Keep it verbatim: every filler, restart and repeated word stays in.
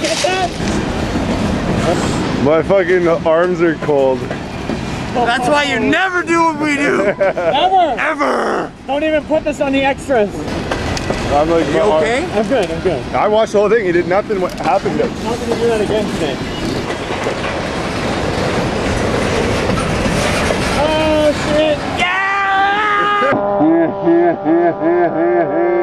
Get that? My fucking arms are cold. That's why you never do what we do. Ever. Ever. Don't even put this on the extras. I'm like, you okay? I'm good, I'm good. I watched the whole thing. He did nothing. What happened? I'm not gonna do that again today. Oh shit! Yeah!